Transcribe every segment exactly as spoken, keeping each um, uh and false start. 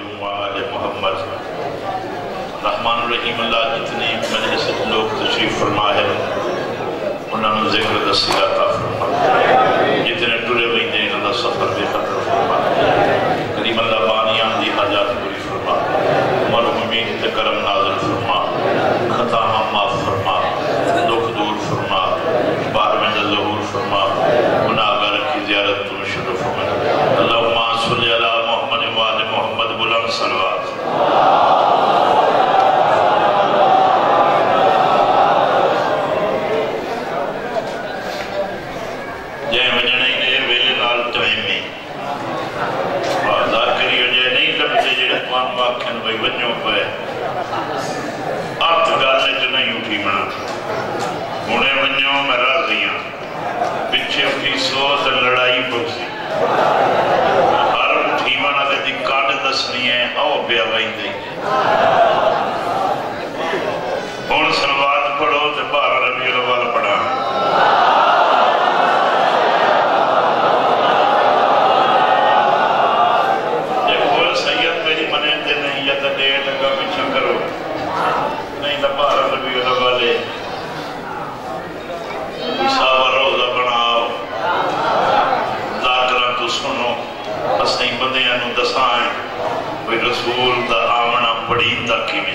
و آل محمد رحمان الرحیم اللہ جتنے مجلس سے لوگ تشریف فرما ہے انہوں نے ذکر دستی عطا فرما جتنے ٹرے ویندے انہوں سفر بے خطر فرما کریم اللہ بانیان دی حاجات پوری فرما مرحومین تے کرم نازل فرما خطا معاف فرما دکھ دور فرما بار میں ظہور فرما گناہگار کی زیارت تم شروع فرما اللہم صلی علی محمد و آل محمد بلند صلوات جائے وجنے نے ویلے نال ٹائم میں آزار کری وجہ نہیں لبتے جڑے قوان واقعن بھائی وجنوں پہ آت گالے جو نہیں اٹھی منا انہیں وجنوں میں راضیاں پچھے اٹھی سوز لڑائی بکسی ہر اٹھی منا دے دی کاٹ دسنی ہے آؤ بیا بائی دے ان سلوات پڑھو تے بارہ ربی الاول پڑھا رسول دا آمنا پڑی تاکی میں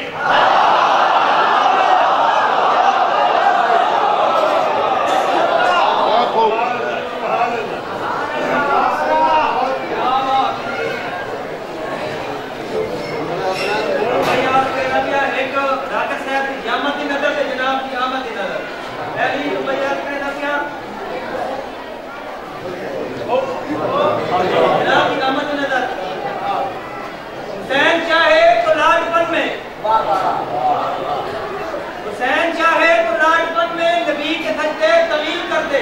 حسین چاہے تو لاڈ پن میں نبی کے سجدے طویل کر دے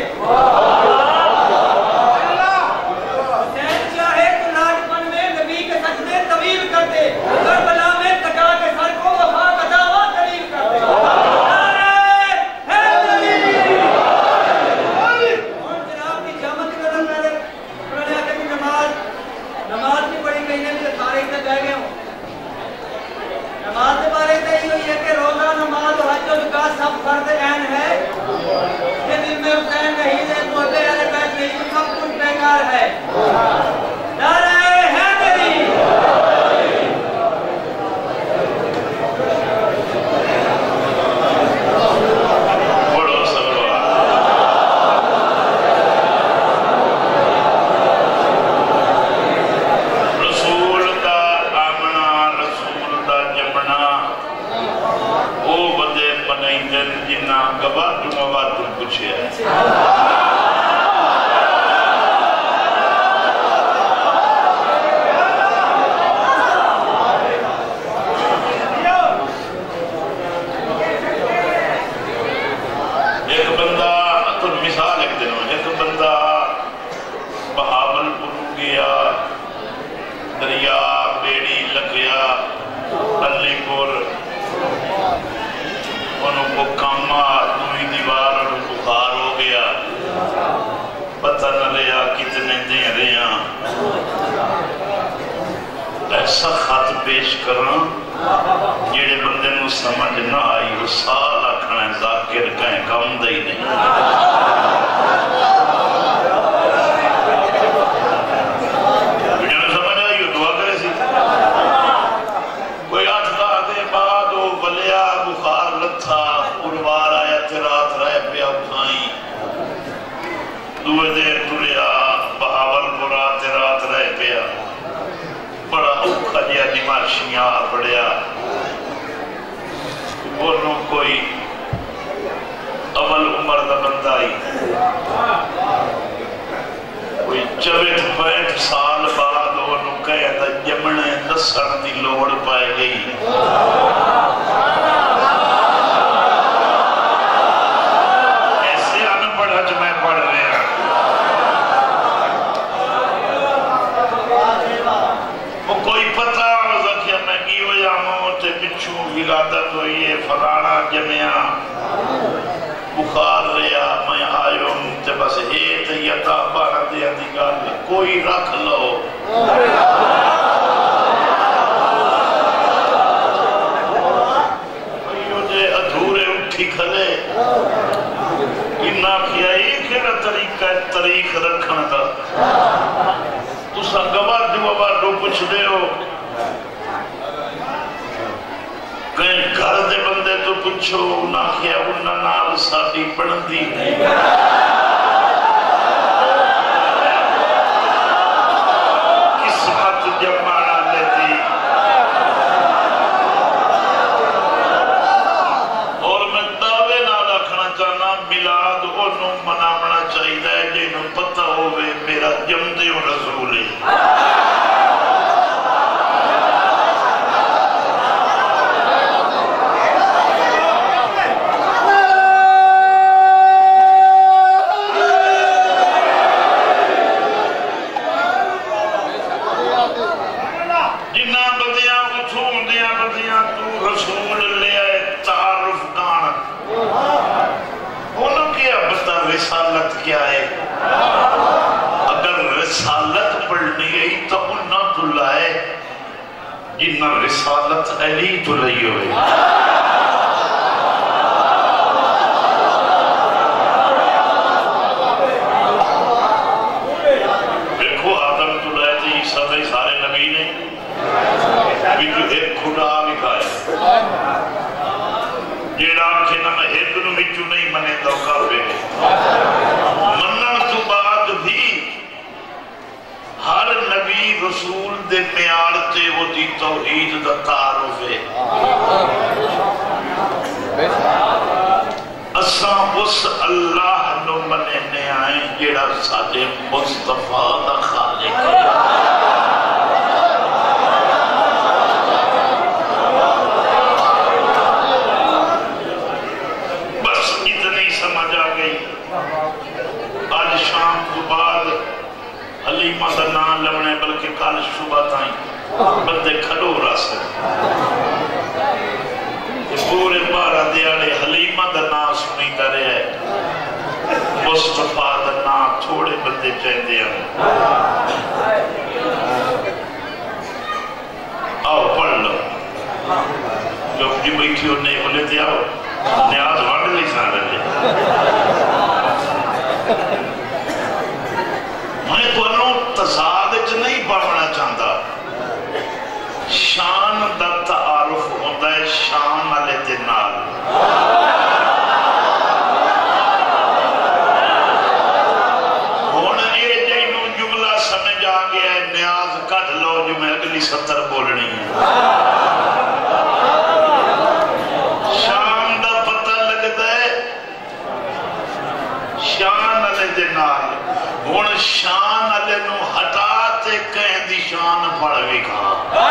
حسین چاہے تو لاڈ پن میں نبی کے سجدے طویل کر دے کربلا میں کٹا کے سر کو وفا کا دعویٰ طویل کر دے جناب کی جامعت کی نظر میں قرآن حکیم کی نماز نماز کی پڑھی گئی نے بھی سارے اتنے بہ گئے ہوں نماز کے بارے میں یہ ہے کہ روزہ نماز و حج و زکات سب فرض عین ہے یہ دل میں حسین نہیں ہے محبے اہل بیت نہیں سب کچھ بیکار ہے نعرہ حیدری ایسا خط پیش کرنا جیڑے بندے نو سمجھ نہ آئی وہ سال آکھنا ہے ذاکر کہیں کم دئی نہیں جنہوں سمجھ آئی وہ دعا کرے سی کوئی آٹھ کا دے بعد وہ بلیا بخار لتھا اروار آیا تیرات رہ پیا اٹھائیں دوے دیر تریا بہاول برا تیرات رہ پیا بڑا اوکھا دیا دماشیاں بڑیا بولوں کوئی اول عمر دا بندہ ہی کوئی چویٹ پینٹ سال بعد انہوں کہے دا جمنے لسن دی لوڑ پائے گئی ایسے ان پڑھا جو میں پڑھ رہے ہیں وہ کوئی پتہ ہوزا کہ میں کی ہو جاموں تے پچھو ولادت ہوئی ہے فلانا جمعہ بخار رہا میں آئیوں تے بس ایت یتا بارہ دیا دیگال کوئی رکھ لو انہاں کیا ایک ہے طریقہ تاریخ رکھنا تھا تسا گواہ جو آبادو پوچھ دے ہو کہیں گھر دے بندے تو پوچھو انہاں کیا انہاں نال ساڑی پڑھن دی قسمت جمعنا لیتی اور میں دعوے نہ رکھنا چاہنا ملاد انہوں منامنا چاہیے جنہوں پتہ ہوئے میرا جمدے و رسول ہے رسالت کیا ہے اگر رسالت پڑھنی گئی تو انہاں تو لائے جنہاں رسالت علی تو لئی ہوئے دیکھو آدم تو لائے تھے عیسیٰ تھے سارے نبی نے بھی جو ایک خدا لکھا ہے جیڑا کہ نہ ایک نو بچو نہیں منے دوکا ہوئے منن تو بعد بھی ہر نبی رسول دے میار تے وہ دی توحید دا تعارف ہے اساں اس اللہ نو مننے آئیں جیڑا ساڑے مصطفیٰ دا خالق ہے حلیمہ دا نام لونے بلکہ کال شبہ تائیں بندے کھڑو راستے پورے بارہ دیالے حلیمہ دا نام سنی کرے ہے مصطفیٰ دا نام تھوڑے بندے چاہتے ہیں آؤ پڑھ لو جو اپنی بیٹھی ہو نہیں بولے تھے آؤ نیاز وانڈ نہیں سان رہے میں تو انہوں تضاد اچھ نہیں پڑھنا چاہتا شان دا تعارف ہوتا ہے شان علی دنال ہونا یہ جنہوں جملہ سمجھ آگیا ہے نیاز کٹ لو جو میں اگلی ستر بولنی ہے شان دا پتہ لگتا ہے شان علی دنال ہون شان علی نو ہٹا تے کہیں دی شان پڑھ بھی کھا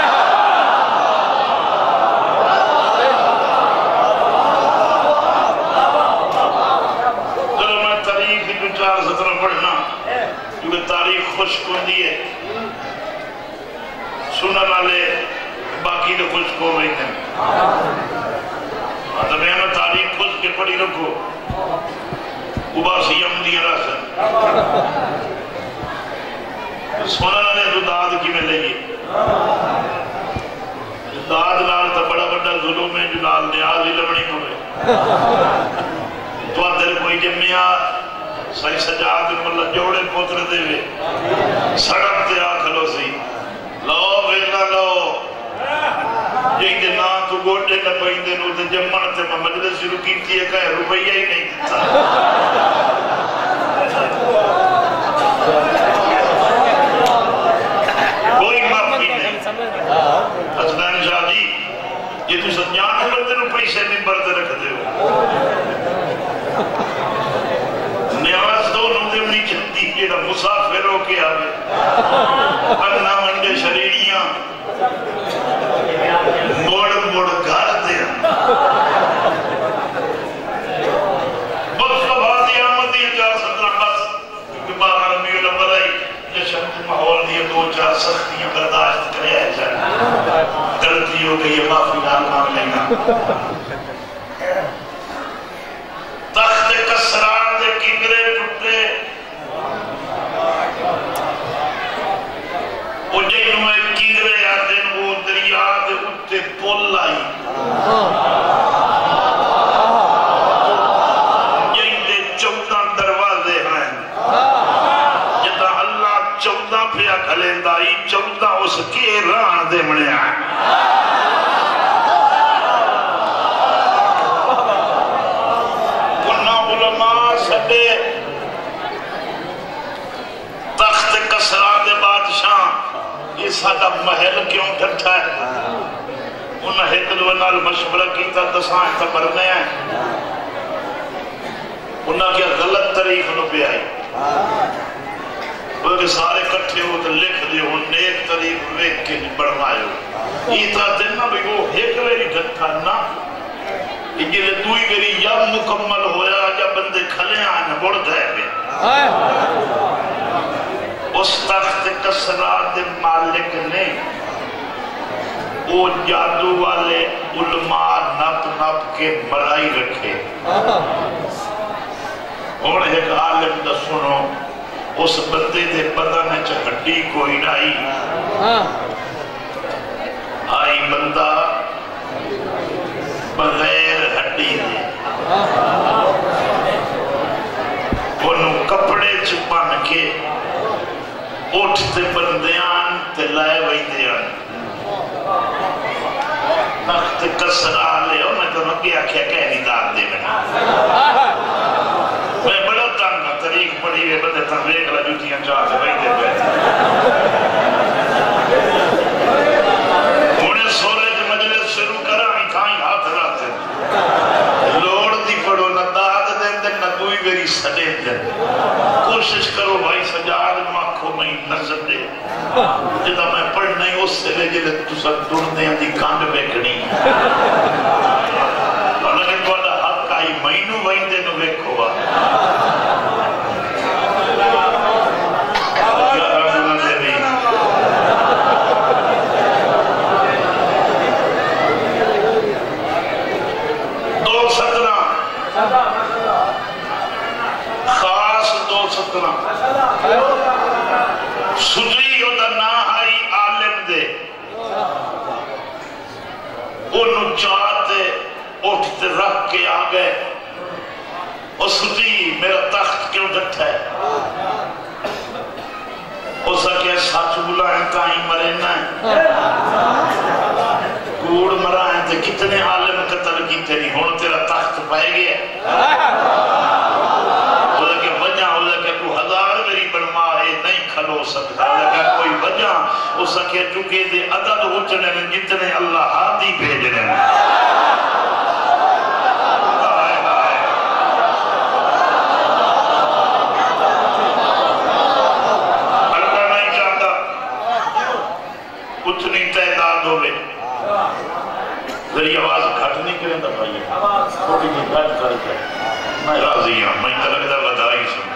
چلو میں تاریخ جو چار سترہ پڑھنا کیونکہ تاریخ خوشک ہوں دیئے سنن والے باقی تو خوشک ہو رہی ہیں تو میں نے تاریخ خوشک کے پڑھی رکھو اباسی عمدی راسن سنن نے تو داد کی میں لئیے داد نال تا بڑا بڑا ظلم ہے جو نال نیاز ہی لبنی کوئے تو دل کوئی جمعیہ صحیح سجاد ملہ جوڑے پوتر دے ہوئے سڑک تے آکھلو سی لو ویلا لو جن کے نام تو گوٹے نہ پہندے نو تے جمعن تے میں مجلس شروع کی تھی ہے کہے روپیہ ہی نہیں دیتا کوئی معافی نہیں حسنین شاہ جی یہ تو سنجان بندے نو پیسے ممبر تے رکھ دے ہو نیاز تو نو دے منی چلتی جیڑا مسافر ہو کے آوے انہا منڈے شریریاں موڑ موڑ گھر دے مصطفیٰ دی آمد دی چار سترہ بس کیونکہ بارہ ربیع الاول آئی جشن ماحول دی دو چار سختیاں برداشت کرے آئے جائے غلطی ہو گئی معافی نال مان لینا تخت کسرا دے کنگرے ٹوٹے وہ جنہوں ایک کنگرے آتے وہ دریا دے اٹھتے پول آئی جن دے چودہ بننے آئے کنہ علماء سدے تخت کسرا دے بادشاہ یہ سادہ محل کیوں ڈھٹا ہے انہیں ایک دوانال مشورہ کیتا دسائیں تا برنے ہیں انہیں کیا غلط طریق نو پہ آئی بلکہ سارے کٹھے ہو تو لکھ دے ہو نیک طریق ویک کے بڑھائے ہو یہ تا دینا بھی وہ ایک ویری ڈھٹا نا یہ دوئی ویری یا مکمل ہویا یا بندے کھلے آنے بڑھ دے گئے اس تخت کسرا دے مالک نے وہ جادو والے علماء نپ نپ کے مرائی رکھے اور ایک عالم دا سنو اس بندے دے بدن چ ہڈی کوئی نائی آئی بندہ بغیر ہڈی دے انہوں کپڑے چپن کے اٹھتے بندیان تے لائے وئی دیان تخت کسرا لے انہیں تو مکی آکھیا کہنی دار دے بنا میں بڑا تنگا طریق پڑھی ہوئے بندے تنویق لجوتیاں چاہ سے وئی دے بیٹھے انہیں سورج مجلس شروع کرا ہی کھائیں ہاتھ راتے لوڑ دی پڑھو نہ داد دیں دیں نہ دوئی میری سڑے دیں کوشش کرو بھائی سجاد ماکھو میں نظر دے جدا میں پڑھ نہیں اس سے لے جلے تو سب ڈھونڈنے ہیں دی کانڈ بیکنی اور لیکن بڑا حق آئی مہینوں وہیں دے نو بیکھو با یا رحمہ دے بھی دو سترہ خاص دو سترہ سجی ہوتا نہ آئی عالم دے انہوں چاہتے اٹھتے رکھ کے آگئے اور سجی میرا تخت کیوں ڈٹھا ہے اس کے سچ بلائیں تائیں مرنا ہے کوڑ مرائیں تے کتنے عالم قتل کی تیری ہون تیرا تخت پائے گیا اللہ کے وجہ اللہ کے کو ہزار میری بڑھما ہے نہیں کھلو سکتا اللہ کے کوئی وجہ اس کے چکے دے عدد اچھنے میں جتنے اللہ ہاتھی بھیجنے میں اللہ نہیں چاہتا اتنی تعداد ہوئے ذری آواز گھٹ نہیں کریں دا بھائی تھوڑی نہیں گھٹ کرتے میں راضی ہوں میں تلک دا بدائی سن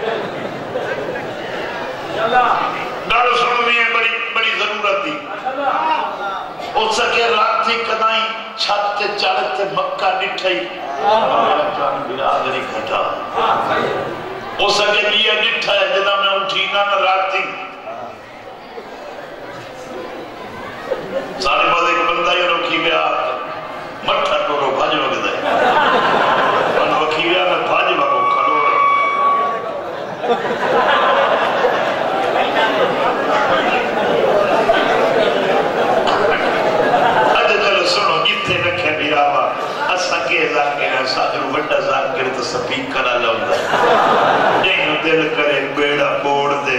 ڈاڑو سنونی ہے بڑی بڑی ضرورت دی اس سکے رات تھی کدائیں چھتے چڑھتے مکہ نٹھائی میرا جان برادری گھٹا اس سکے لیا نٹھا ہے جدا میں اٹھی نہ نہ رات تھی سارے بعد ایک بندہ یہ روکی گیا مٹھا ٹورو بھاج وقت ہے ان وکی گیا میں بھاج وقت کھڑو رہا اج چلو سنو جتے رکھے بیراوا اسا کے ذاکر ہے ساتھ رو بڑا ذاکر تو سپیک کرا لوں گا جنہوں دل کرے بیڑا بوڑ دے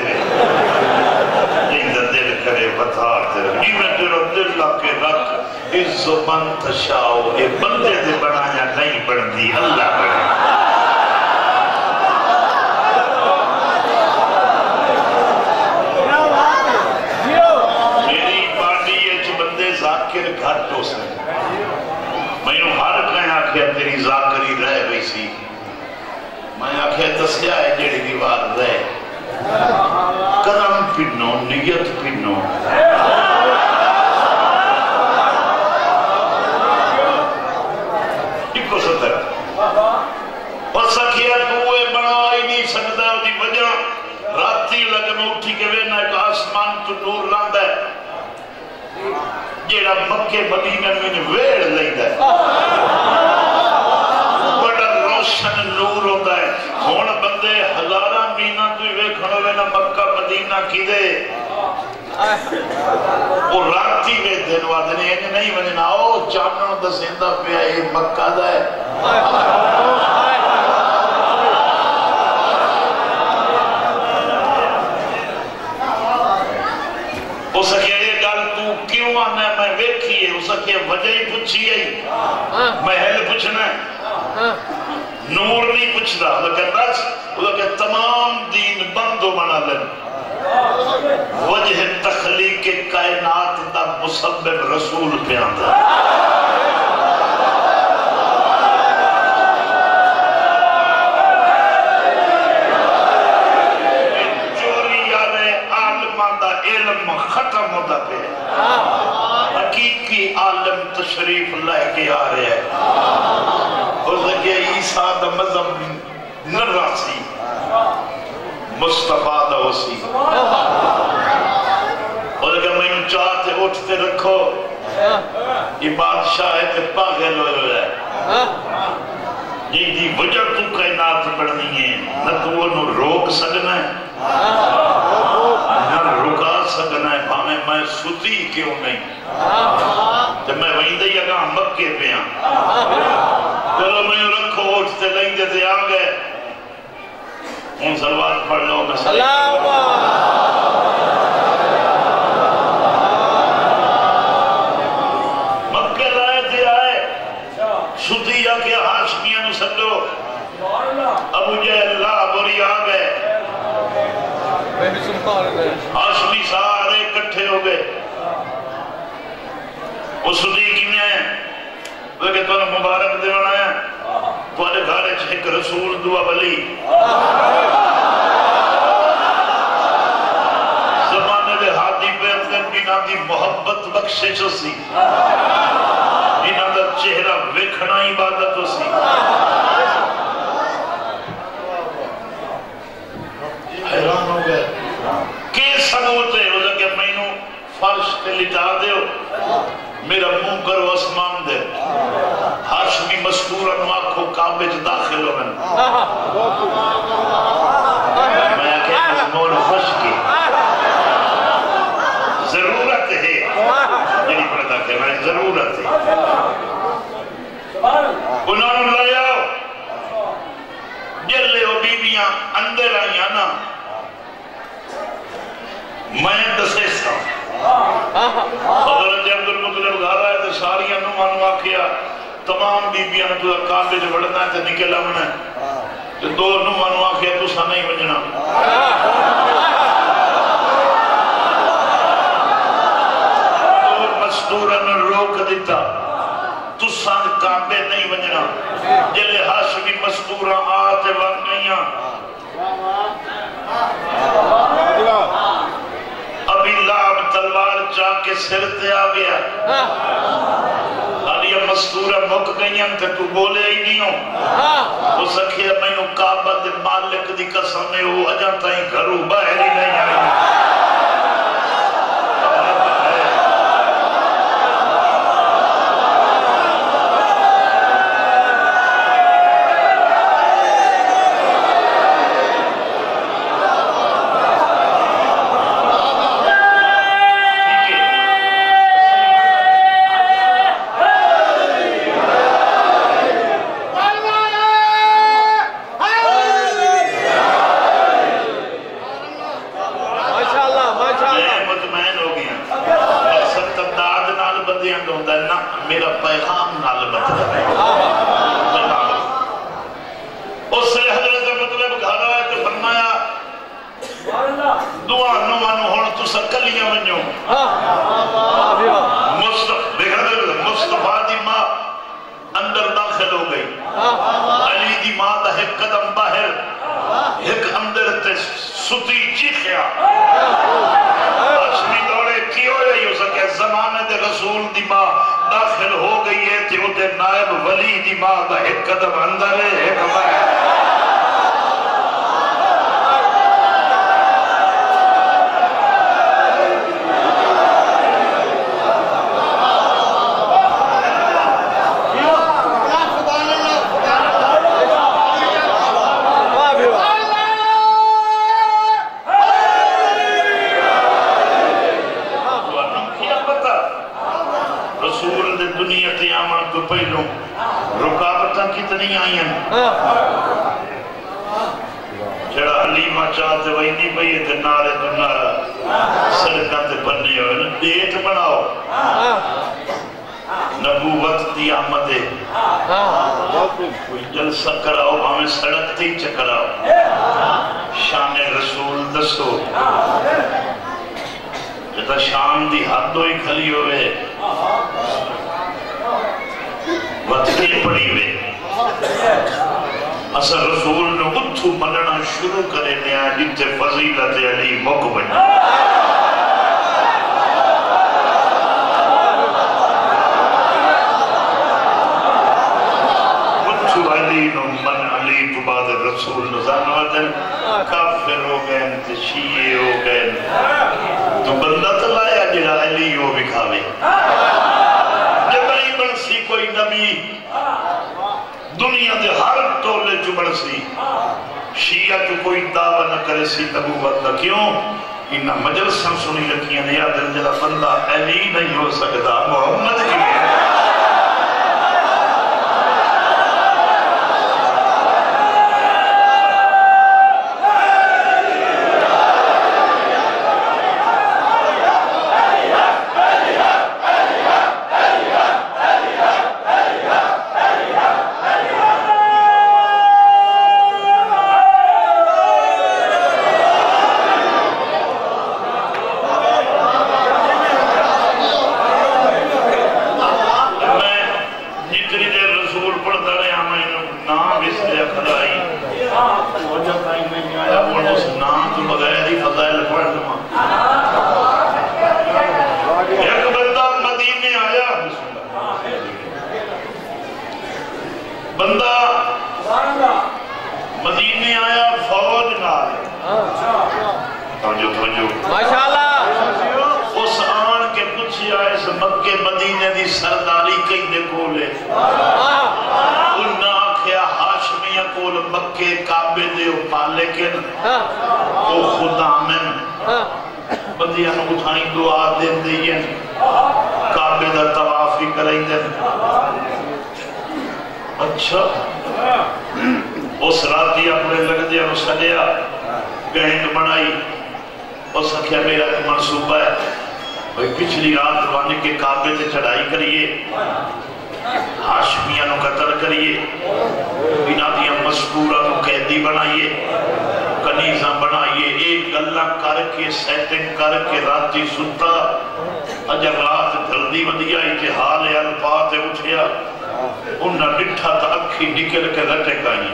جنہوں دل کرے بطار دے یہ میں تیرا دل لاکے رکھ عزو من تشاؤ اے بندے دے بنایا نہیں بڑھتی اللہ بڑھے میری باڈی اچ بندے ذاکر گھٹ ہو سکے میں نو ہر کہیں آکھیا تیری ذاکری رہ گئی سی میں آکھیا دسیا ہے جیڑی دیوار رہ قدم پنو نیت پنو ایکو ستر اور سکھیا دوئے بنا ہی نہیں سکتا دی وجہ راتی لگن اٹھی کے وینا ایک آسمان تو نور لاندہ ہے جیڑا مکہ مدینہ میں ویڑ لیندہ ہے بڑا روشن نور ہوتا ہے ہون بندے ہزارہ مینہ توی وے کھڑو وینا مکہ مدینہ کی دے وہ راتی میں دن وادنے ہیں نہیں وننا او چانن دسیندہ پہ یہ مکہ دا ہے ہو سکے یہ گل تو کیوں آنا ہے میں ویکھی ہے ہو سکے وجہ ہی پوچھی ہے محل پوچھنا ہے نور نہیں پوچھنا لیکن بس لیکن تمام دین بند ہو منا لیں وجہ تخلیق کائنات دا مسبب رسول پہ آتا چوری آرے عالمان دا علم ختم ہوتا پہ حقیقی عالم تشریف لے کے آ رہے ہیں اس لئے عیسیٰ دا مذہب نراسی مصطفیٰ دا وسی اور اگر میں انہوں چاہتے اٹھتے رکھو یہ بادشاہ ہے کہ پاگل ہو رہا ہے یہ دی وجہ تو کائنات بڑھنی ہے نہ تو انہوں روک سکنا ہے نہ رکا سکنا ہے ہمیں میں ستی کیوں نہیں جب میں وہیں دے یہاں مکے پہ ہاں چلو میں رکھو اٹھتے لیں دے سے آگئے ان سلوات پڑھ لو میں سلام مکہ لائے تھے آئے سدیہ کے ہاشمیاں نو سکو ابو جہل اللہ بوری آگئے ہاشمی سارے کٹھے ہو گئے وہ سدی کی میں ہے وہ کہ تو نے مبارک دیوانا ہے تو آنے گھارے چھے ایک رسول دعا ولی زمانے دے ہاتھی پہ اندر بینا دی محبت بخشے چو سی بینا دا چہرہ ویکھنا عبادت ہو سی حیران ہو گئے کہ ثبوت ہے وہ کہ میں نو فرش کے لٹا دے ہو میرا منہ کرو اسمان دے ہاشمی مذکورہ نو آنکھوں کعبے جو داخل ہو میں میں آکھے مضمون خوش کی ضرورت ہے یعنی پردہ کہ میں ضرورت ہے انہوں نے لیا جلے ہو بیبیاں اندر آئی آنا میں دسے سا حضرت عبد المطلب گھر آئے تھے ساری انو مانو آکھیا تمام بیبیاں تو کعبے جو بڑھنا ہے تو نکلا ہونا ہے تو دو انو مانو آکھیا تو سا نہیں بجنا تو مستورہ نے روک دیتا تو سان کعبے نہیں بجنا جلے ہاشمی مستورہ آتے وقت نہیں ابھی لاب تلوار چاہ کے سرتے آ گیا خالی اب مستورہ مک گئی ہم تے تو بولے ہی نہیں ہوں وہ سکھیا میں نو کعبہ دے مالک دی قسم میں وہ اجانتا ہی گھرو باہر ہی نہیں آئی میرا پیغام نال مطلب ہے اس سے حضرت مطلب گھر آئے تو فرمایا دعا نو مانو ہونا تو سکلیاں ونجو مصطفیٰ دی ماں اندر داخل ہو گئی علی دی ماں دا ایک قدم باہر ایک اندر تے ستی چیخیا ہاشمی دوڑے کی ہو رہی ہو سکے زمانے دے رسول دی ماں داخل ہو گئی ہے تھی وہ دے نائب ولی دی ماں دا ایک قدم اندر ہے ایک باہر رسول دے دنیا تے آمن تو پہلوں رکاوٹاں کتنی آئی ہیں جڑا حلیمہ چاہتے وہی نہیں پہیے تے نارے تو نارا سڑکاں تے بننے ہوئے نا ڈیٹ بناؤ نبوت دی آمد ہے کوئی جلسہ کراؤ ہمیں سڑک تے چکراؤ شان رسول دسو جتا شان دی حد ہوئی کھلی ہوئے وطنی پڑی ہوئے اصل رسول نے اتھو مننا شروع کرے نیا جتے فضیلت علی مقبل اتھو علی نو من علی تو بعد رسول نظام وطن کافر ہو گئے تے شیعے ہو گئے تو بندہ تلایا جڑا علی ہو بکھاوے جب نہیں بنسی کوئی نبی دنیا دے ہر ٹولے جو بنسی شیعہ جو کوئی دعویٰ نہ کرے سی نبوت کا کیوں انہا مجلساں سنی رکھیاں یا دل جلا بندہ علی نہیں ہو سکتا محمد کی ہے اس راتی اپنے لگ دیا اس سجیا گہنگ بنائی اس سکھیا میرا منصوبہ ہے بھئی پچھلی رات وانے کے کعبے سے چڑھائی کریے ہاشمیہ نو قتل کریے بنا دیا مذکورہ نو قیدی بنائیے کنیزہ بنائیے ایک گلہ کر کے سیٹنگ کر کے راتی ستا اجر رات دردی ودیا اتحال الفات اٹھیا انہا ڈٹھا تا اکھی نکل کے لٹے گئی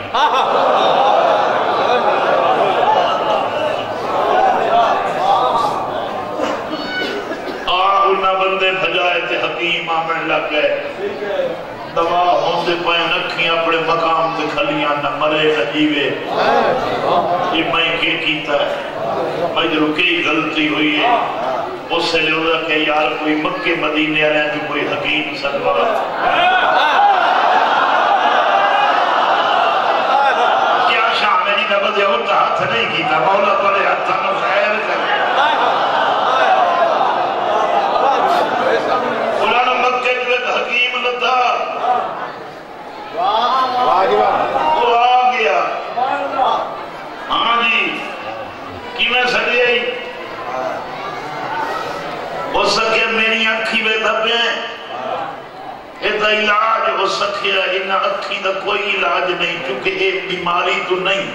آہ انہا بندے بھجائے تے حکیم آمن لگ گئے دوا ہوندے پائیں اکھیں اپنے مقام تے کھلیاں نہ مرے نہ جیوے یہ میں کیا کیتا ہے میں جو کئی غلطی ہوئی ہے اس سے لے ہوتا کہ یار کوئی مکہ مدینے آنے جو کوئی حکیم سنوارا کیا شاہ میری نبض یا ہوتا ہاتھ نہیں کیتا مولا پڑے ہاتھا نو خیر کر قرآن مکہ جو ایک حکیم لتا وہ آ گیا ہاں جی کی میں سکے ہو سکے میری اکھی میں دبے ایتا علاج ہو سکے انہا اکھی دا کوئی علاج نہیں کیونکہ ایک بیماری تو نہیں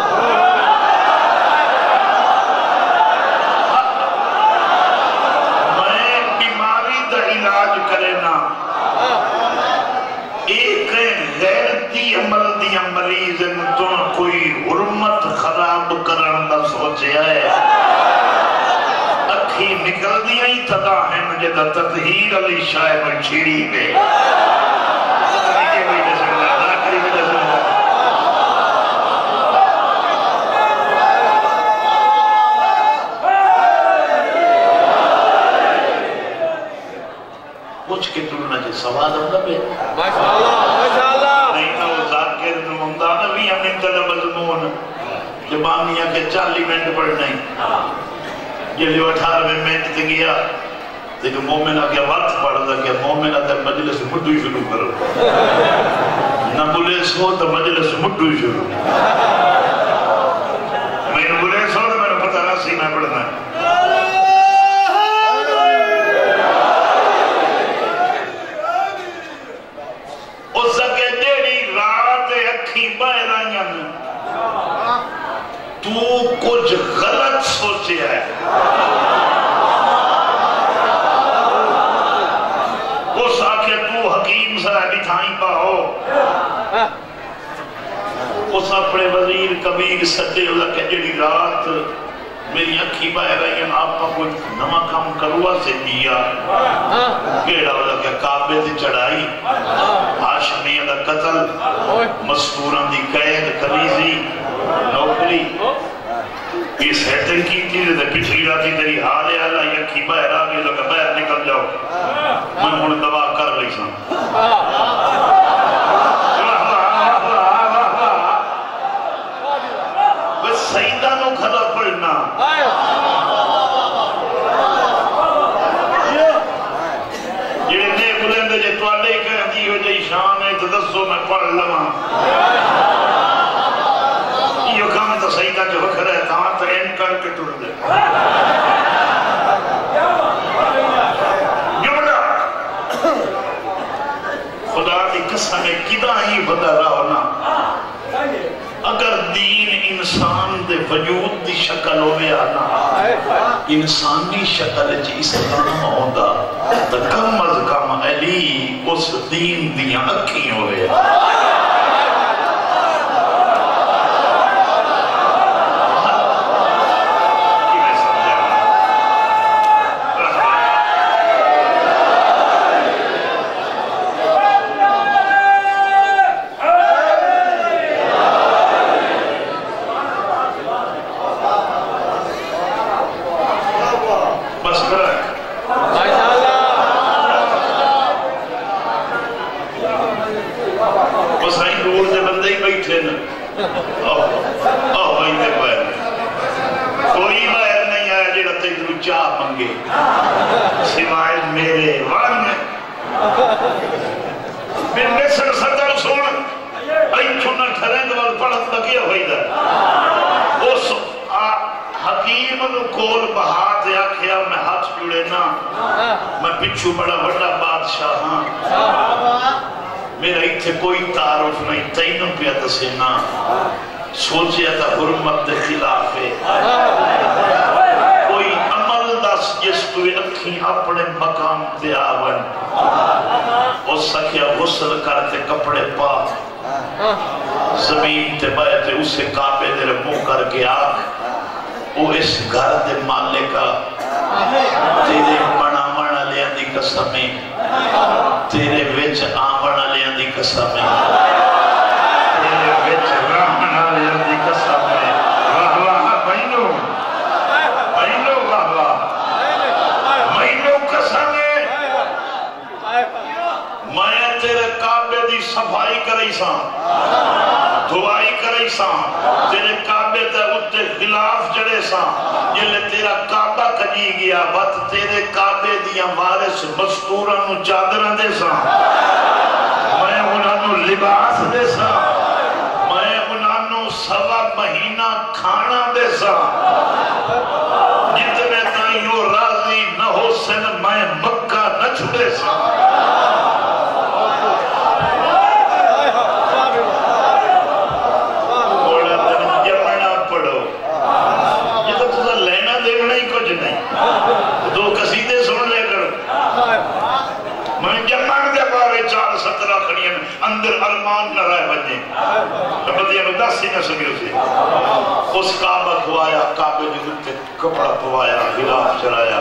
میں بیماری دا علاج کرے نا ایک غیرتی عمل دیا مریض تو کوئی حرمت خراب کرن دا سوچے ہے اکھی نکل دیا ہی تدا ہے مجھے دا تطہیر علی شاہ میں چھڑی گئے کچھ کے تلنا جے سواد ہوگا بے ماشاءاللہ نہیں نا وہ ذاکر نموندہ نبی ہم انتظر مضمون جبانیاں کے چالی منٹ پڑھ نہیں یہ لیو اٹھار میں منٹ تے گیا لیکن مومنہ کے وقت پڑھ دا کہ مومنہ سو تو مجلس مٹو شروع میں نے بولے سو تو میں نے پتہ نہ سی میں پڑھنا ہے اس کے جیڑی رات اکھی باہر آئیں تو کچھ غلط سوچے ہے اس آکے تو حکیم صاحبی تھائیں پاہو اس اپنے وزیر کبیر سٹے اللہ کہ جڑی رات میری اکھی باہر آئی ہیں آپ کا کوئی نمہ کام کروا سے دیا گیڑا اللہ کہ کعبے دی چڑھائی ہاشمی اللہ قتل مستوران دی قید کلیزی نوکری یہ سیٹنگ کی تھی جیسے پچھلی راتی تیری حال ہے اللہ یہ اکھی باہر آگے لگا باہر نکل جاؤ میں انہیں دبا کر لئی سا بس سیدہ نو کھلا پڑھنا یہ نے بلندے جے توالے ہی کہہ دی ہو جائی شان ہے تو دسو میں پڑھ لما یہ کام تو سیدہ جو وقت رہے تھا تو این کر کے ٹوڑ دے جملہ خدا کی قسم کدا ہی بدا رہا ہونا اگر دین انسان دے وجود دی شکل ہوئے آنا انسانی شکل جی اسلام ہوندہ تو کم از کم علی اس دین دیاں اکھی ہوئے سوچیا تھا حرمت دے خلاف ہے کوئی عمل دس جس تو اکھیں اپنے مقام تے آون اور سکیا غسل کرتے کپڑے پا زمین تے بیٹھے اسے کعبے دے منہ کر کے آکھ وہ اس گھر دے مالکا تیرے بنا منا لیاں دی قسمیں تیرے وچ آمنا لیاں دی قسمیں تیرے وچ رحمنا لیاں دی قسمیں واہ واہ بینو بینو واہ واہ بینو قسمیں میں تیرے کعبے دی صفائی کرئی ساں دعائی کرئی ساں تیرے کعبے تے اتے خلاف جڑے ساں جلے تیرا کعبہ کجی گیا بات تیرے کعبے دیا وارث مستوران نو چادران دے ساں میں انہاں نو لباس دے ساں میں انہاں نو سوا مہینہ کھانا دے ساں جتنے تائیوں راضی نہ ہو سن میں مکہ نہ چھڑے ساں دو قصیدے سن لے کر میں جمعن دے بارے چار سترہ کھڑیاں اندر ارمان نہ رائے بجیں بدیاں میں دس ہی نہ سکیو سے اس کعبہ کھوایا کعبہ جو دکتے کپڑا پوایا خلاف چرایا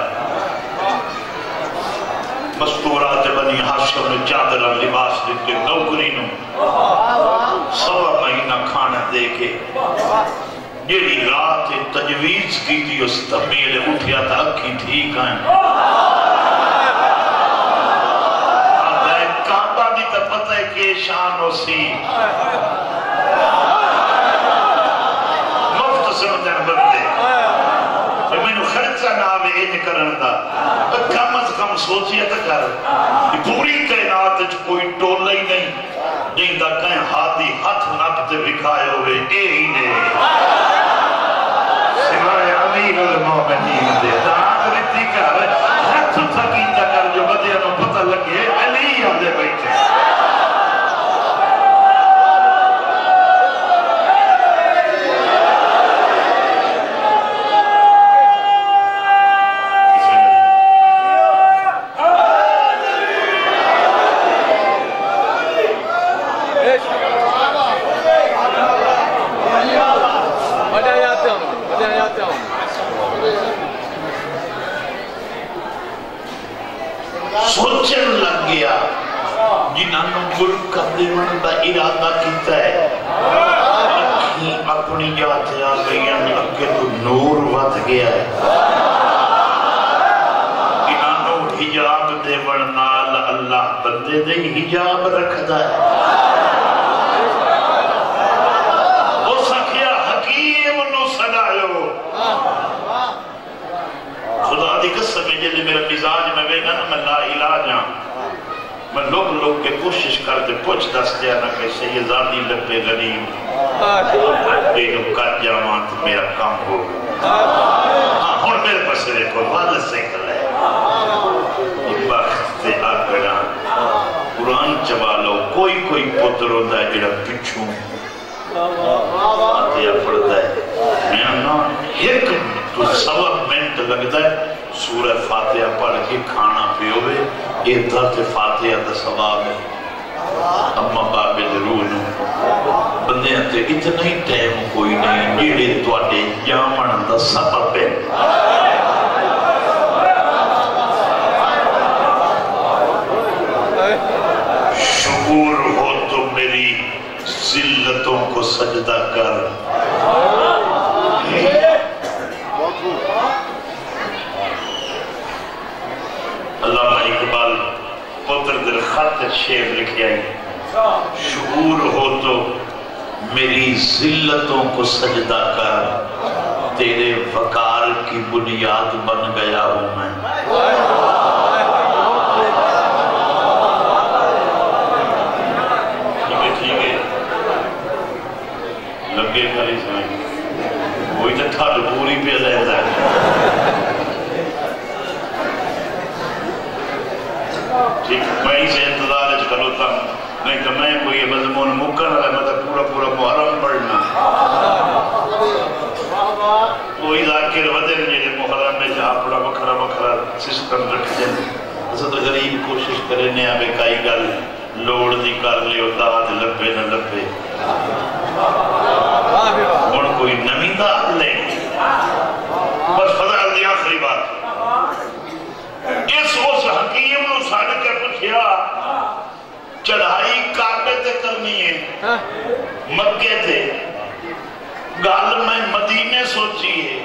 مستورات بنی حاشم نے چادر لباس دیتے نوکری نو سوا مہینہ کھانا دے کے جیڑی رات تجویز کی تھی اس تمیل اٹھیا تھا اکھی ٹھیک آئیں آدھائے کعبہ بھی تا پتہ ہے کہ شان ہو سی مفت سمجھن بندے کہ میں نے خرچہ نہ آوے ایج کرن دا کم از کم سوچیا تا کر پوری کائنات کوئی ٹولہ ہی نہیں جن دا کہیں ہاتھ دی ہاتھ نپ تے وکھائے ہوئے اے ہی نے سوائے امیر المومنین دے دان رتی کر ہاتھ تھکیتا کر جو بدیاں نو پتہ لگے علی آدھے بیٹھے سوچن لگ گیا جنہوں ملک کا دیون دا ارادہ کیتا ہے اکھیں اپنی جاتے آ گئی اگے تو نور ود گیا ہے جنہوں حجاب دیون نال اللہ بندے دے حجاب رکھدا ہے وہ سکھیا حکیم نو سڑایو خدا دی قسم میں جلے میرا مزاج میں وے نا میں لا علاج ہاں میں لوگ لوگ کے کوشش کر دے پوچھ دس دیا نا کہ سیدانی لبے غنیم بیدو کر جامان تو میرا کام ہو ہاں ہون میرے پاس دیکھو والد سے کل ہے یہ وقت تے آگڑا قرآن چوالو کوئی کوئی پتر ہوتا ہے جڑا پچھوں آتیا پڑھتا ہے میں نا ایک تو سوا منٹ لگتا ہے سورہ فاتحہ پڑھ کے کھانا پیوے یہ درد فاتحہ دا ثواب ہے اما باب روح نو بندے تے اتنا ہی ٹائم کوئی نہیں جیڑے تواڈے جامن دا سبب ہے شکور ہو تو میری ذلتوں کو سجدہ کر علامہ اقبال پتر در خط شعر لکھی آئی شعور ہو تو میری ذلتوں کو سجدہ کر تیرے وقار کی بنیاد بن گیا ہوں میں ٹھیک ہے ٹھیک ہے لگے کھالی سمجھ وہی تو ٹھاڑ پوری پہ رہتا ہے ٹھیک میں ہی سے انتظار ہے کھلوتا ہوں نہیں تو میں کوئی مضمون مکن ہے مطلب پورا پورا محرم پڑھنا کوئی ذاکر ودن جنہیں محرم میں جہاں پڑا بکھرا بکھرا سسٹم رکھ جائے اسے تو غریب کوشش کرے نیا بے کئی گل لوڑ دی کر لے اور داد لبے نہ لبے اور کوئی نمی داد لے بس فضل دی آخری بات اس اس حکیم نو ساڑھ کے پچھیا چڑھائی کعبے تے کرنی ہے مکے تے گال میں مدینے سوچی ہے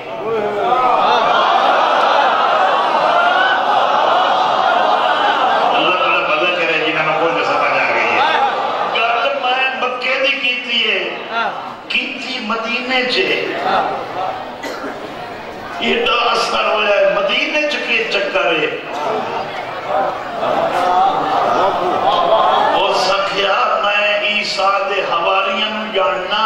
اللہ تعالیٰ بھلا کرے جنہاں میں کوئی جیسا پہنچا گئی ہے گال میں مکے دی کیتی ہے کیتی مدینے چے یہ دا اثر ہویا ہے مدینے چکے چکرے اور سکھیا میں عیسیٰ دے حواریاں جاننا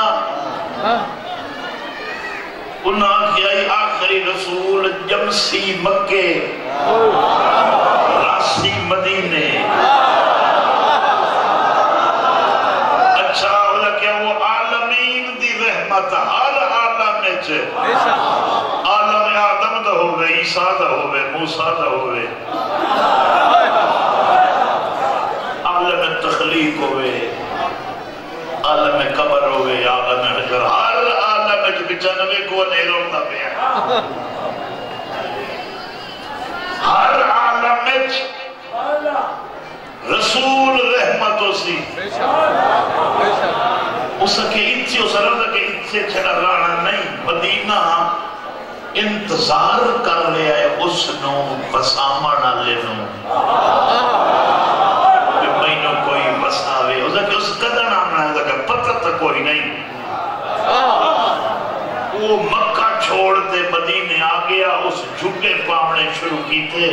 انہاں کیا آخری رسول جمسی مکے راسی مدینے اچھا ہوگا کہ وہ عالمین دی رحمت ہر عالم نے چھے عالم آدم دا ہوئے عیسیٰ دا ہوئے موسیٰ دا ہوئے عالم تخلیق ہوئے عالم قبر ہوئے عالم حجر ہر عالم جو بچانوے کو نیروں دا پیا ہر عالم رسول رحمتوں سی اس کے اتھے اس رضا کے اتھے چھڑا رانا نہیں مدینہ انتظار کر لیا ہے اس نو بسامانا لینو کہ مینو کوئی بساوے اس کے اس قدر آمنا ہے کہ پتہ تک کوئی نہیں وہ مکہ چھوڑ دے مدینے آگیا اس جھکے پاونے شروع کی تھے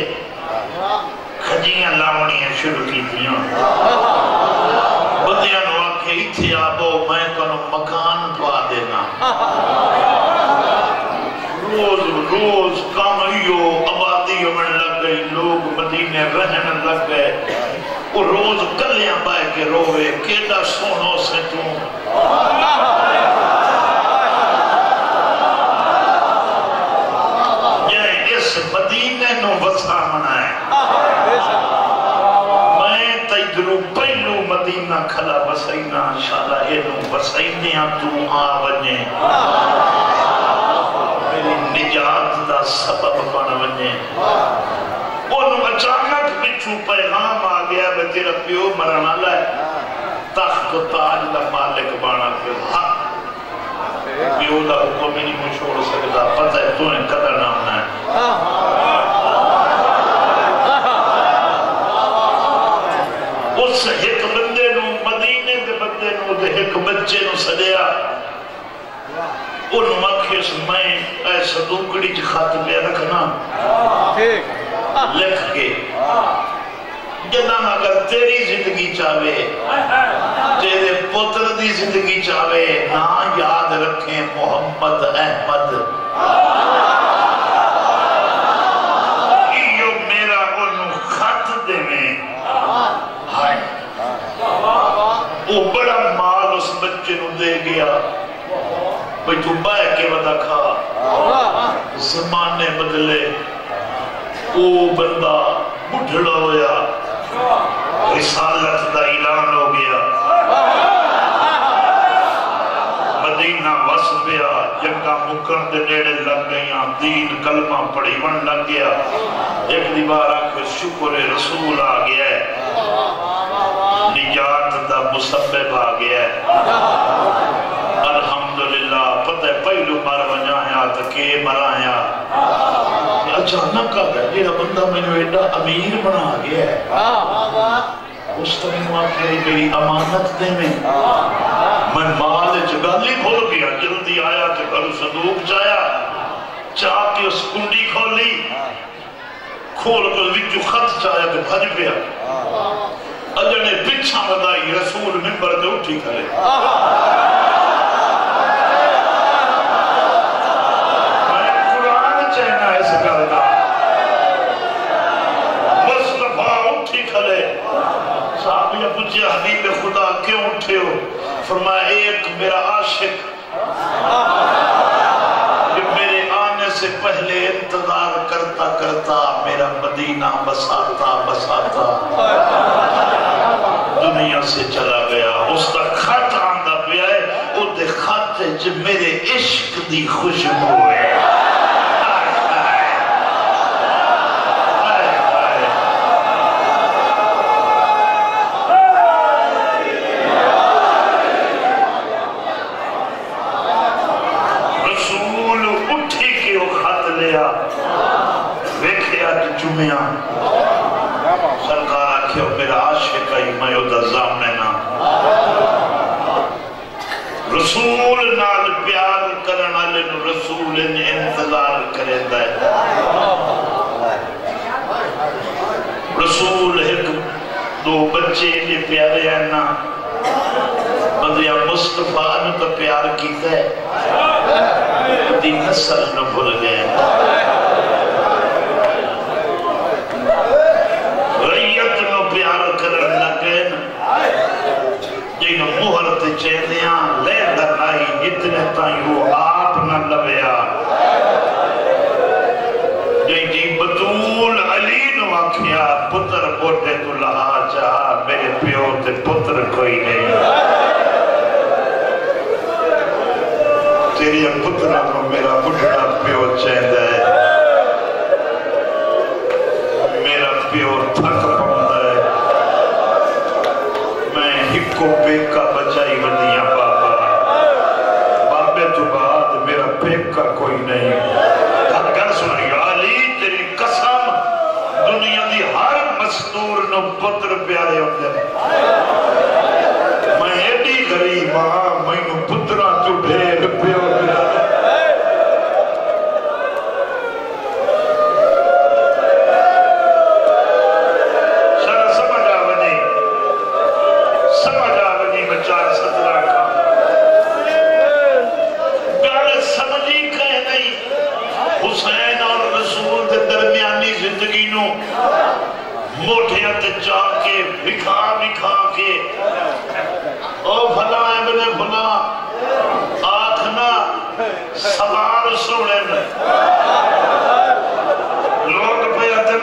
کھجیاں لاؤنیاں شروع کی تھیاں بدیاں نو آکھے اتھے آبو تو مکان پا دینا روز روز کامائیو آبادی میں لگ گئی لوگ مدینے رہن لگ گئے وہ روز کلیاں بائے کے روے کیڑا سونو سے تو یہ اس مدینے نو وسا منائے میں تیدرو پہلو مدینہ کھلا وسائینا انشاءاللہ اینو وسائینیاں تو آونے میری نجات دا سبب بن ونے انہوں اچانک بچھو پیغام آ گیا بے تیرا پیو مرنا لائے تخت و تاج دا مالک بانا پیو حق پیو دا حکم نہیں مجھ چھوڑ سکتا پتہ ہے تو ان قدر نام ہے اس ایک بندے نو مدینے دے بندے نو دے ایک بچے نو سدیا ان مکھیس میں اے صدوقڑی چھ خط لے رکھنا لکھ کے جنہاں اگر تیری زندگی چاہوے تیرے پتر دی زندگی چاہوے نا یاد رکھیں محمد احمد یہ میرا انہوں خط دے میں ہائے وہ بڑا مال اس بچے نو دے گیا بھئی تو بائے کے ودا کھا زمانے بدلے او بندہ بڑھڑا ہویا رسالت دا اعلان ہو گیا مدینہ وس پیا جنگا مکن دے نیڑے لگ گئیاں دین کلمہ پڑھی ون لگ گیا ایک دیوارہ کو شکر رسول آ گیا ہے نجات دا مسبب آ گیا ہے الحمدللہ پتہ پہلو مر ونجایا تکے مرایا اچانک آگا یہ بندہ میں نے ایڈا امیر بنا گیا ہے اس طرح واقعی میری امانت دے میں میں مال جگالی بھول گیا جلدی آیا کہ گھر صندوق جایا چاہ کے اس کنڈی کھولی کھول کر وچو خط چاہیا کہ بھج پیا اجنے پچھا بدائی رسول ممبر دے اٹھی کرے پوچھے حبیب خدا کیوں اٹھے ہو فرمایا ایک میرا عاشق جو میرے آنے سے پہلے انتظار کرتا کرتا میرا مدینہ بساتا بساتا دنیا سے چلا گیا اس کا خط آندہ پہ آئے وہ دے خط جو میرے عشق دی خوشبو ہے سرکار آکھیو میرا عاشق آئی میں ادھا زامنینا رسول نال پیار کرنا لن رسول نے انتظار کرے دائے رسول ایک دو بچے لے پیارے ہیں نا بندیا مصطفیٰ نے تو پیار کیتا ہے دی نسل نہ بھول گئے جنہوں مہرت چیدیاں لے لگائی جتنے تائیں وہ آپ نہ لویا جنہی بطول علی نو آکھیا پتر بوٹے تو لہا چاہا میرے پیو تے پتر کوئی نہیں تیری پترہ کو میرا بڑھڑا پیو چیند ہے میرا پیو تھک پڑھتا ہے کو پیکا بچائی ودیاں بابا بابے تو بعد میرا پیکا کوئی نہیں گھر سنائی علی تیری قسم دنیا دی ہر مستور نو پتر پیارے ہوتے میں ایڈی غریب ہاں میں نو پترہ تو ڈھیر پیو پیارے سمجھ آونی بچار سترہ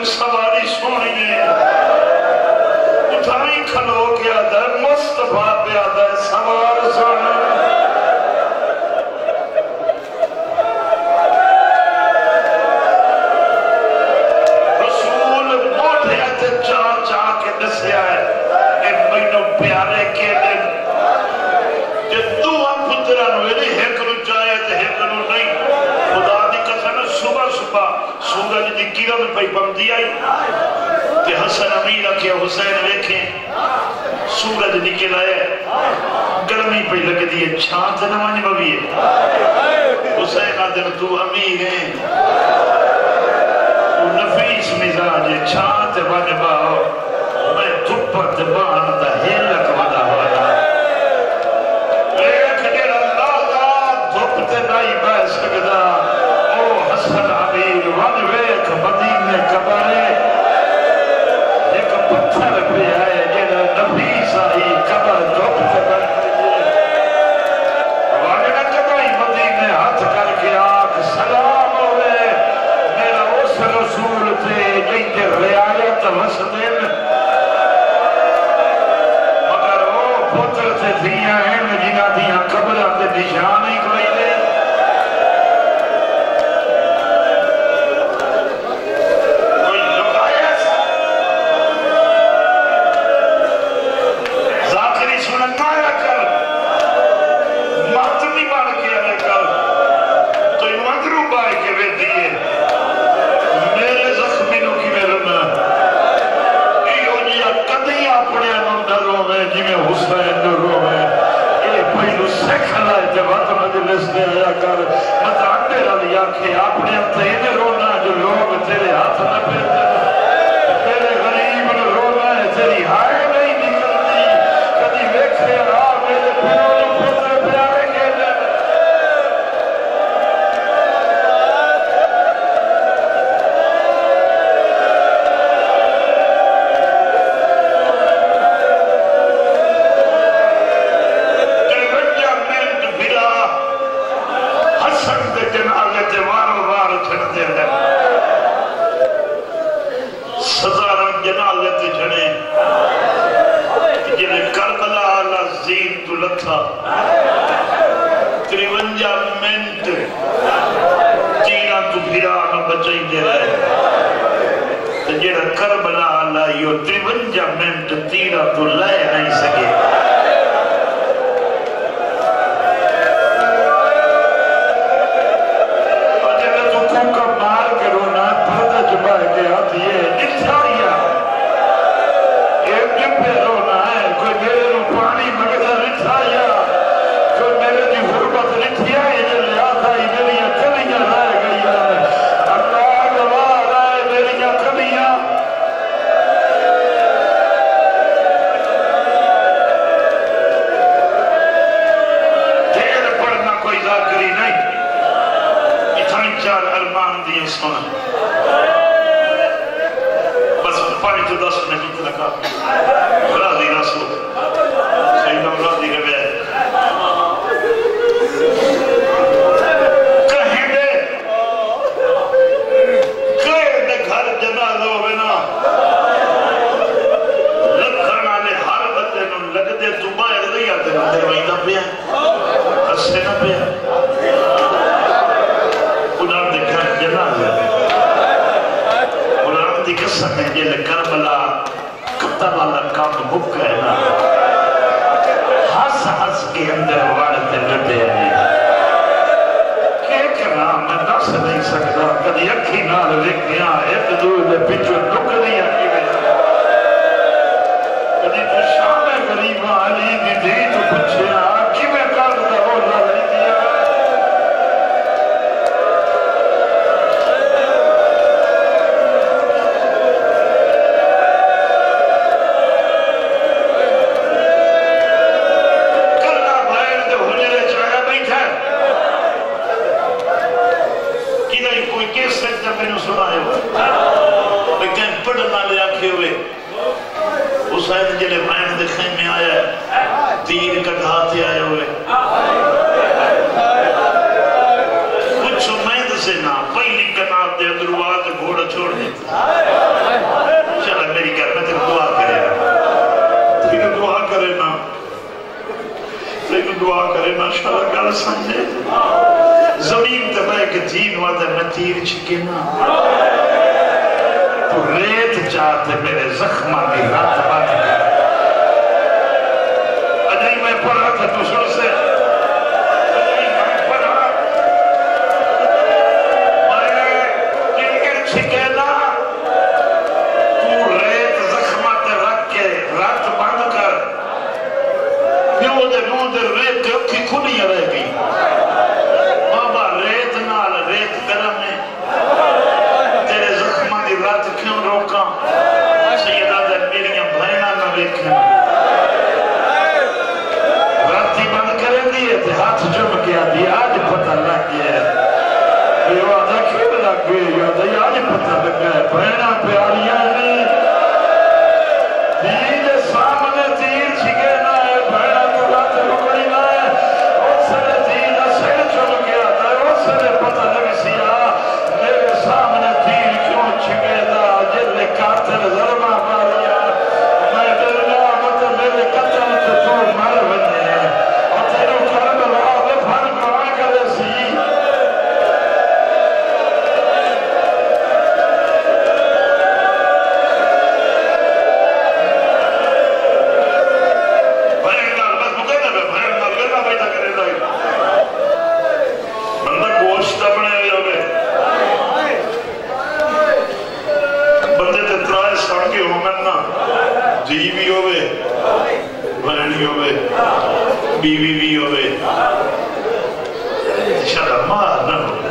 سواری سونی ہے اٹھائی کھلو کے آدھا ہے مصطفیٰ پہ آدھا ہے سوار سونا رسول موٹے آتے چاہ چاہ کے دسیا ہے اے مینو پیارے کے دن کہ تو ہم پتران ویلی ہیکنو چاہے تھے ہیکنو نہیں خدا دی قسم صبح صبح سورج دی کرن پہ بندی آئی کہ حسن امیر کے حسین دیکھیں سورج نکل آئے گرمی پہ لگ دیئے چھانت نمانی بھوی ہے حسین آدھر تو امیر ہے تو نفیس مزاج ہے چھانت بھانے باؤ میں دھپت باندہ ہیلک ودا والا ایک دیر اللہ دا دھپت نہیں بہ سکتا او حسن امیر ون ویک مدینے کبارے ایک پتھر پہ آئے جنہ نفیس آئی کبر دھپت بن واجنہ کبائی مدینے ہاتھ کر کے آگ سلام ہوئے میرا اس رسول تھے جن کے رعایت وسدن مگر وہ پتر سے دھیاں ہیں جنہ دھیاں قبرہ تے نشان ہی کوئی لے کوئی لکایت ذاکری سننا یا کر ماتمی بار کیا ہے کر تو یہ مدرو بائے کے بے دیئے میرے زخمینوں کی میرے میں ایو جیا کدی اپنے انہوں ڈروں میں جی میں حسین ڈروں میں اے پہلو سکھ لائے جوات مجلس دے آیا کر مطاقے رلیا کہ اپنے انتہین رونا جو لوگ تیرے ہاتھ نہ پھرتے تیرے غریب رونا ہے تیری ہائے نہیں نکلتی کدی ویکھے آ میرے پیروں پتر پیارے کے لئے تریونجا منٹ تیرہ تو بھیرا نہ بچائی دے رہے جیڑا کربلا اللہ یہ تریونجا منٹ تیرہ تو لائے نہیں سکے اور جیڑا تو کوکا مار کے رونا پردہ جبا کے آتی ہے انسانیہ ایک جبے رونا ہے کوئی میرے رو پانی مگدہ رٹھایا کوئی میرے دی غربت رٹھیا ہے جو لے آتا ہی میری کلیاں رہ گئی ہے اللہ گواہ رہے میری کلیاں دیر پڑھنا کوئی ذاکری نہیں اتنی چار ارمان دیئے سونا بس پانی تو دس میں بیت لکھا راضی رسول سیدم راضی کے بے کہیں دے کہیں دے گھر جنازہ ہوئے نا لکھنا لے ہر بچے نو لگ دے تو باہر دے آتے نا دے وہی نہ پیا ہسے نہ پیا انہاں دے گھر جنازہ انہاں دی قسم ہے جے کربلا قتل اللہ کام بک ہے نا ہس ہس کے اندر وارد لٹے ہیں کہ کرنا میں دس نہیں سکتا کدی اکھی نال ویکھیا ایک دور دے پچھو دکھ دیا کی وجہ کدی تو شام غریباں علی دی دی تو پوچھیا کی میں کر دا ہو لڑ دیا کرے نا لیکن دعا کرے نا شاء گل سمجھے زمین تے بے کے دین وعدہ میں تیر چھکے نا تو ریت چاہتے میرے زخمہ کی رات بات کر اجائی میں پڑھا تھا تو سن سے اجائی میں پڑھا میں کنکر چھکے نا تو ریت زخمہ تے رکھ کے رات بند کر پیو دے نو دے ریت تے اکھی کھنی رہ گئی بابا ریت نال ریت گرم ہے تیرے زخمہ دی رات کیوں روکا سیدہ دے میریاں بھائنہ نہ دیکھیں راتی بند کریں دیئے تھے ہاتھ جم کیا دیا آج پتہ لگ گیا ہے یہ وعدہ کیوں لگ گئی یہ آج پتہ لگ گیا ہے بھائنہ پیاریاں نہیں دین سامنے تیر چھگے نہ ہے بھائنہ تو رات رکڑی نہ ہے اور سرے دین سر چل گیا تھا اور سرے پتہ لگ سیا میرے سامنے تیر کیوں چھگے دا جل قاتل ضربہ ماریا میں ڈرنا مت میرے قتل تو تو مر بنے اور تیرو کربلا میں پھر گواہ کرے سی بھائن نال بس مکے نہ بھائن نال گرنا بیٹا کرے دائی بندہ گوشت اپنے ہوئے ہوئے بندے تے ترائے سڑکے ہومن نا جی بھی ہوئے بہنی ہوئے بیوی بھی ہوئے شاید مار نہ ہو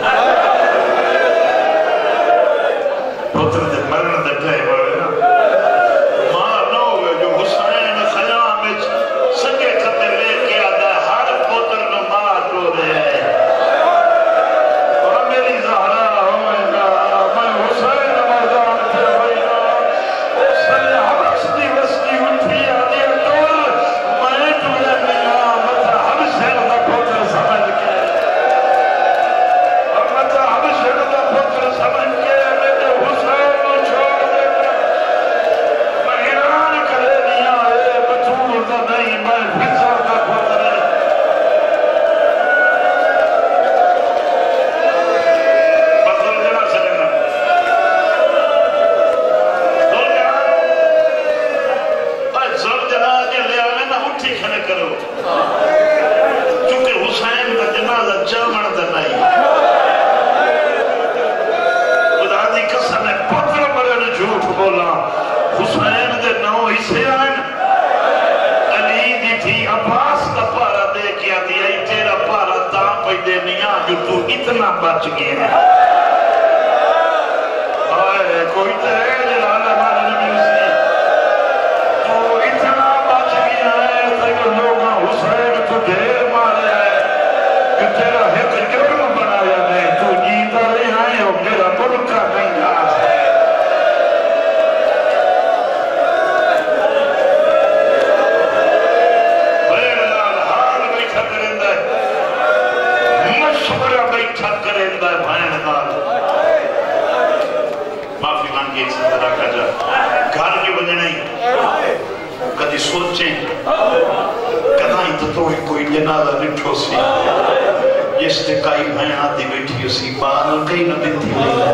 پتر دے مرن دے پہے ہوئے نا مار نہ ہوئے جو حسین خیام میں سنگے کھتے لے کے آدھا ہر پتر نو مار رو دے اور میری زہرہ ہوئے گا میں حسین مردان پہ ہوئے گا حسین حبس دی وستی اٹھی آدھی اٹول میں تولے میاں مطا حبسین دا پتر سمجھ کے اور مطا حبسین دا پتر سمجھ کے میرے حسین کو چھوڑ دے میں ایران کرے دیا ہے بطول دا نہیں میں فضر دا پتر ہے بطول جنا سکنا زور جنا آج زور جنا کے لے آنے نا اٹھی کھنے کرو چونکہ حسین کا جنازہ جامن دا نہیں خدا دی قسم ہے پتر مرے نے جھوٹ بولا حسین دے نو اسے آئین علی دی تھی عباس کا پارا دے کیا دیا ہی تیرا پارا دام پہ دے میاں جو تو اتنا بچ گیا ہے آئے کوئی تیرے جلال ہمارے نبی اسی تو اتنا بچ گیا ہے تک لوگاں حسین تو دیر مارے ہے کہ تیرا حق جرم بنایا نہیں تو جیتا رہا ہے اور میرا ملکہ نہیں جا ہے بیر لال حال بیٹھا کرندہ ہے مشورہ بیٹھا کرندہ ہے بھائن نال معافی مانگی ایک سندرہ کا جا گھر کی وجہ نہیں کدھی سوچیں کدھائی تو تو کوئی جنازہ نٹھو سی جس نے کئی بھائن آتی بیٹھی اسی بار کئی نہ دیتی نہیں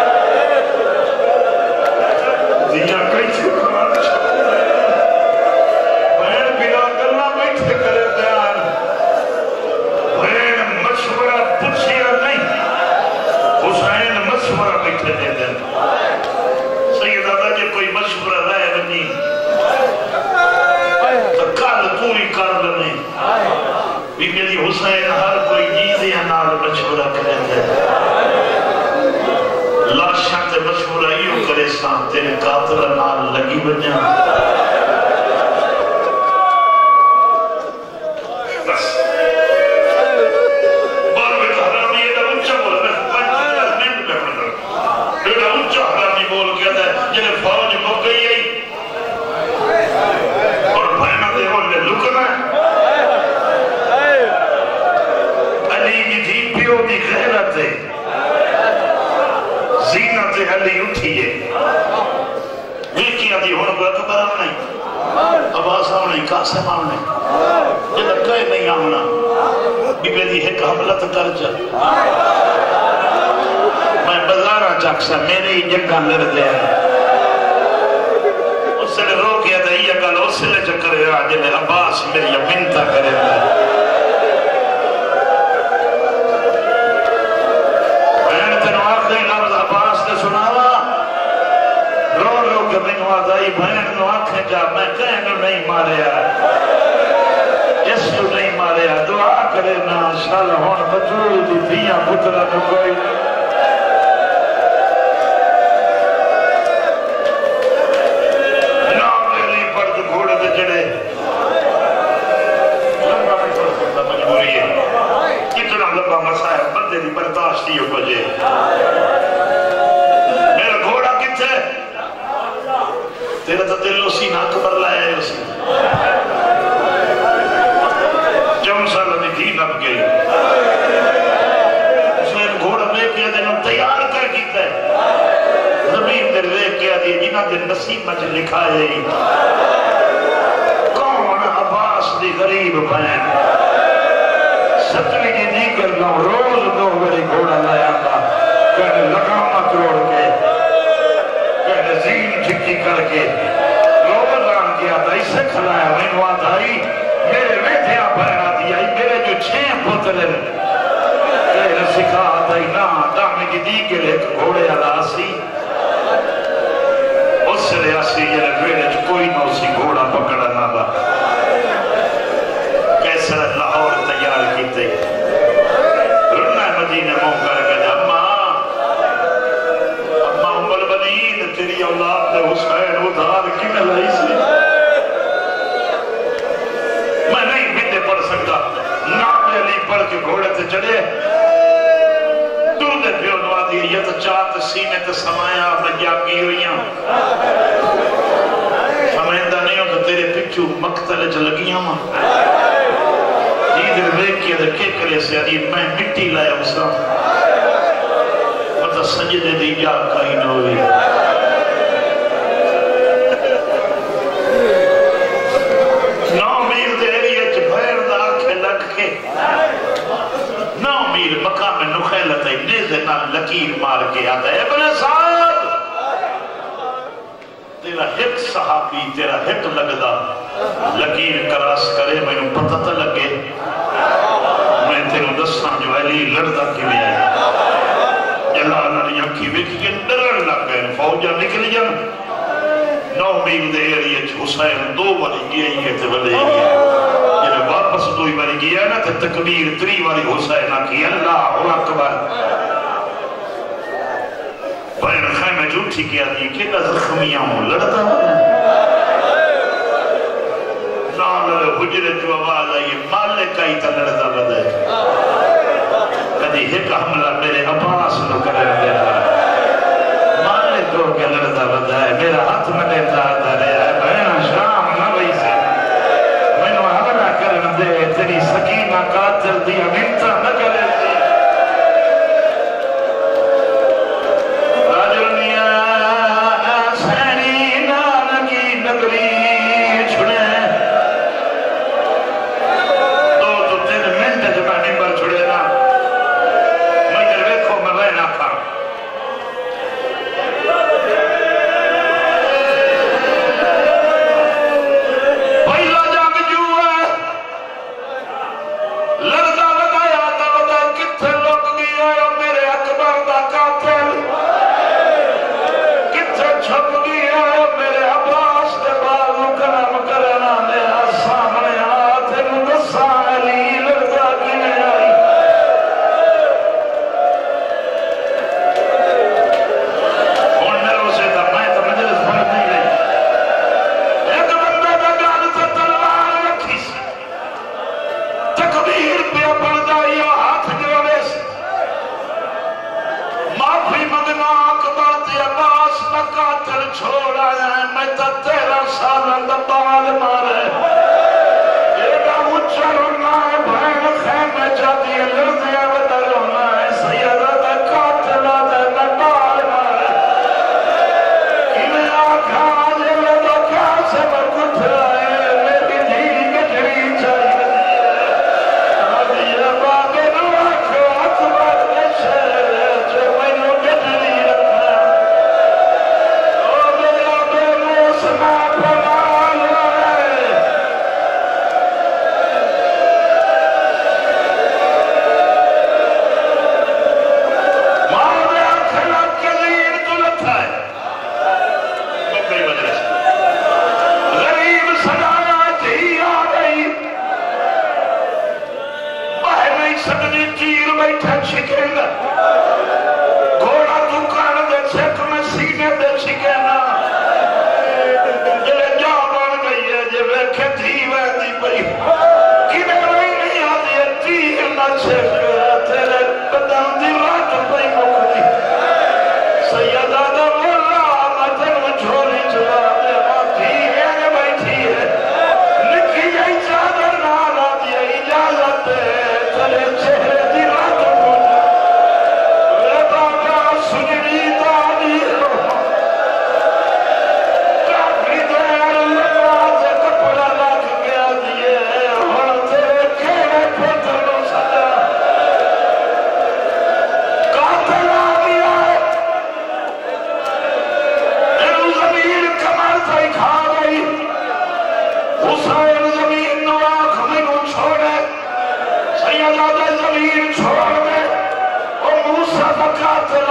دیا کئی تھی قرآن چھوڑ بھائن بلا کرنا بیٹھے کرے دیان بھائن مشورہ پوچھیا نہیں حسین مشورہ بیٹھے دے دیں سید آدھا جے کوئی مشورہ رائے بنی تو کل تو ہی کر لنے بھی میری حسین ہر کوئی جیزیاں نال مشورہ کرے دے لاشاں تے مشورہ ایو کرے سان تیرے قاتل نال لگی بنیا بس بار میں حرامی ایڈا اونچا بول میں پانچ منٹ میں پڑھا ایڈا اونچا حرامی بول گیا تھا جنہیں فوج مک گئی ہے اور بھائنہ دے بولنے لکنا علی کی تھی پیو دی غیرت ہے زینت علی اٹھیے ویکیاں دی ہون کو اکبر نہیں سے مامنے جدہ کہے نہیں آمنا بی بے دی ایک حملت کر جا میں بزارہ چاکسا میرے ہی جگہ لڑ دیا اس سے رو کیا تھا یہ گل اس سے لے چکر رہا جنہیں عباس میری منتا کرے تھا بہن تنو آخری لفظ عباس نے سناوا رو رو کے منو آدھائی بہن نو آنکھیں جا میں کہنو نہیں ماریا اس کو نہیں ماریا دعا کرے نا شاءاللہ ہون بطول دی دیا پترہ نو کوئی نام لیلی پرد گھوڑے دے جڑے لمبا میں پڑھ سکتا مجبوری ہے کتنا لمبا مسائل بندے دی برداشتی ہو بجے میرا گھوڑا کتے تیرا تا دل اسی نا کبر لائے اسی جم سالہ دی دھی نب گئی اس نے گھوڑا میں کیا دینا تیار کر کیتا ہے زمین در لے کیا دی جنہ دن نصیب مجھ لکھائے کون عباس دی غریب بہن ستوی دی دی کر لوں روز دو میری گھوڑا لائے آتا کہنے لگامہ کروڑ کے کہنے زین چھکی کر کے روز آن کیا تھا اسے کھلایا میں آتا ہی میرے بیٹھے آپ بہنا دیا میرے جو چھیں پتلے کہنے سکھا آتا ہی نا دامی کی دی کے لئے گھوڑے علاسی اس سے ریاسی یہ بیڑے جو کوئی نہ اسی گھوڑا پکڑا نہ دا کیسے لاہور تیار کی تے رنہ مدینہ موقع کر جا اماں اماں امبل بنین تیری اولاد نے حسین ادھار کی میں لائی سی میں نہیں بیتے پڑھ سکتا نام علی پڑھ کے گھوڑے تے چڑھے دور دے پیو نوا دیئے یہ تو چاہت سینے تے سمایا میں جاگی ہوئیاں سمائندہ نہیں ہو تو تیرے پچھو مقتل چلگیاں ماں جیدر بیک کیا در کے کرے سے عدید میں مٹی لائے اسا مطلب سجدے دی جا کہیں نہ ہوئی نو میل دے ایریے چھ بھیر دا آنکھیں لگ کے نو میل مقام نخیلت ہے نیزے نہ لکیر مار کے آتا ہے ابن صاحب تیرا ہک صحابی تیرا ہک لگدا لکیر کراس کرے میں نے پتہ تا لگے میں تیرے دستان جو علی لڑدا کی میں آئے جلال علی یکی وکی کے ڈرن لگ گئے فوجہ نکل جن نو میل دے ایریے چھ حسین دو والی گئے یہ تے بلے گئے جنہیں واپس دوئی والی گیا نا تے تکبیر تری والی حسین کی اللہ اکبر بین خیمہ جھوٹی کیا دی کہ زخمیاں ہوں لڑتا ہوں نال حجرے جو آواز آئی مالک کا ہی تا لڑتا بدے کدی ایک حملہ میرے عباس نو کرے دیتا مالک کو کیا لڑتا بدے میرا ہاتھ میں دیتا رہا ہے بین شام نہ بھئی سے میں نو حملہ کرن دے تیری سکینہ قاتل دیا منتا نہ کرے دی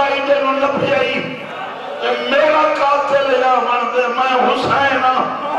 آئی جنہوں لپی آئی کہ میرا قاتل یا مندے میں حسین ہاں